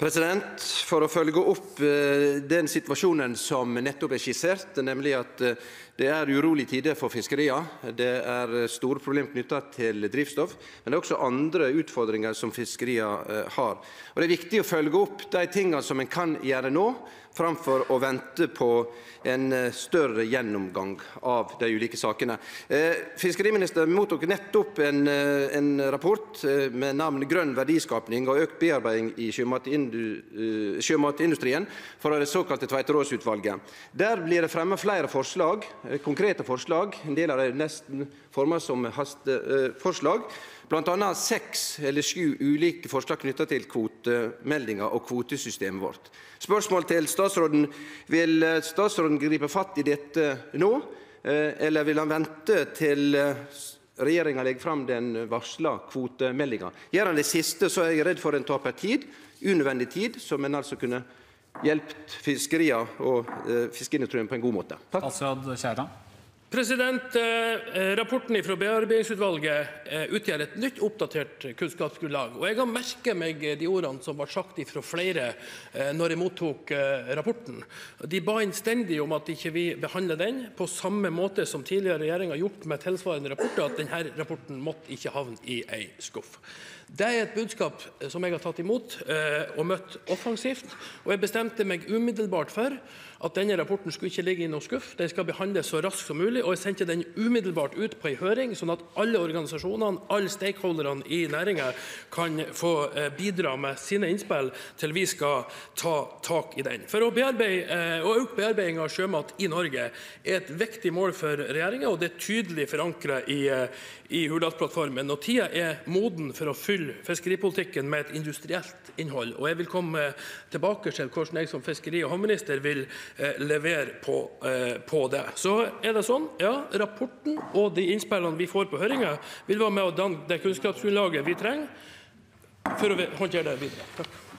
For å følge opp den situasjonen som nettopp skissert, nemlig at det urolige tider for fiskeria, det store problem knyttet til drivstoff, men det også andre utfordringer som fiskeria har. Og det viktig å følge opp de tingene som en kan gjøre nå, framfor å vente på en større gjennomgang av de ulike sakene. Fiskeriministeren mottok nettopp en rapport med navn Grønn verdiskapning og økt bearbeiding i sjømatindustrien fra det såkalte Tveiterås-utvalget. Der blir det fremmet flere forslag, konkrete forslag, en del av det nesten formet som hasteforslag, blant annet 6 eller 7 ulike forslag knyttet til kvotemeldingen og kvotesystemet vårt. Spørsmål til statsråden, vil statsråden gripe fatt i dette nå, eller vil han vente til regjeringen legger frem den varslet kvotemeldingen? Gjør han det siste, så jeg redd for en taper tid, unødvendig tid, som en altså kunne hjulpet fiskeria og fiskeindustrien på en god måte. Takk. Statsråd Skjæran. Rapporten fra bearbeidingsutvalget utgjør et nytt oppdatert kunnskapsgrunnlag, og jeg har merket meg de ordene som ble sagt fra flere når jeg mottok rapporten. De ba innstendig om at ikke vi behandler den på samme måte som tidligere regjering har gjort med tilsvarende rapporter, at denne rapporten måtte ikke havne i en skuff. Det et budskap som jeg har tatt imot og møtt offensivt, og jeg bestemte meg umiddelbart for at denne rapporten skulle ikke ligge i noen skuff, den skal behandles så raskt som mulig, og jeg sendte den umiddelbart ut på en høring, sånn at alle organisasjonene, alle stakeholderne i næringen kan få bidra med sine innspill til vi skal ta tak i den. For å øke bearbeiding av sjømat i Norge et viktig mål for regjeringen, og det tydelig forankret i Hurdalsplattformen, og tida moden for å fylle fiskeripolitikken med et industrielt innhold, og jeg vil komme tilbake til hvordan jeg som fiskeri- og havminister vil levere på det. Så det sånn, ja, rapporten og de innspillene vi får på høringen vil være med å danne det kunnskapsgrunnlaget vi trenger for å håndtere det videre. Takk.